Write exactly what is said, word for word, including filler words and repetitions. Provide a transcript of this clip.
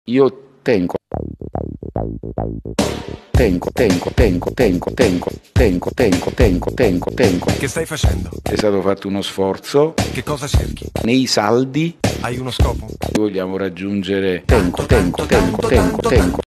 Io tengo, tengo, tengo, tengo, tengo, tengo, tengo, tengo, tengo, tengo, tengo. Che stai facendo? È stato fatto uno sforzo. Che cosa cerchi? Nei saldi Hai uno scopo? vogliamo raggiungere. Tengo, tengo, tengo, tengo, tengo.